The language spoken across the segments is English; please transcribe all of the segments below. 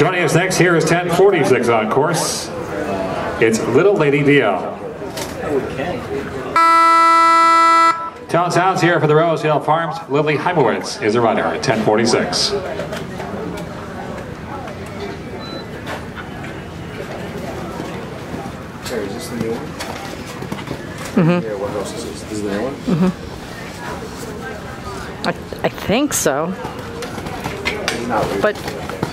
Joining us next here is 1046 on course. It's Little Lady DL. Town Sounds here for the Rose Hill Farms. Lily Heimowitz is the runner at 1046. Is this the new one? Mm-hmm. Yeah, what else is this? This is the new one? Mm-hmm. I think so. But,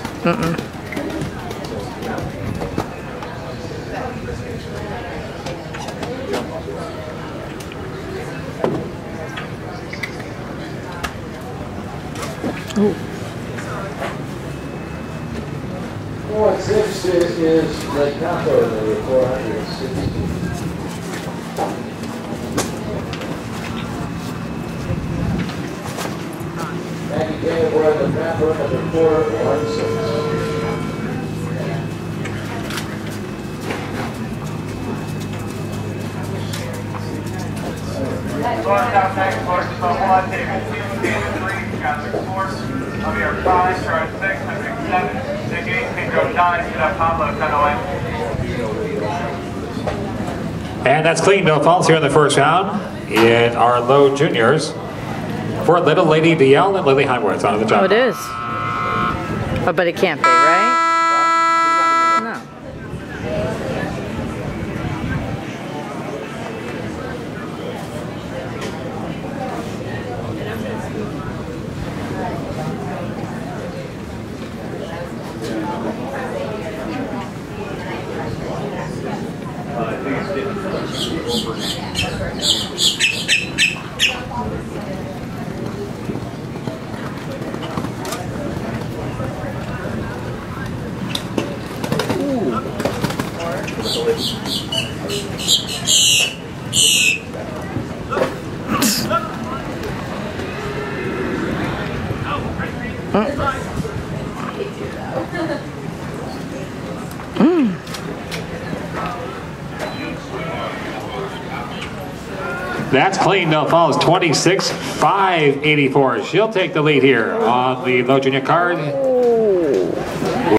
Ooh. 460 is the Campo, number 460. Maggie Kane aboard the Campo, number 416. North South next, course is on 1, David 2, 3, got 6-4. I'll be our 5, Charge 6, 7, Nick 8, Pedro 9, Cadet Pablo 10 away. And that's clean, no faults here in the first round in our low juniors for Little Lady DL and Lily Heimowitz on the job. Oh, it is. Oh, but it can't be, right? No. That's clean, no fouls, 26-5-84. She'll take the lead here on the low junior card.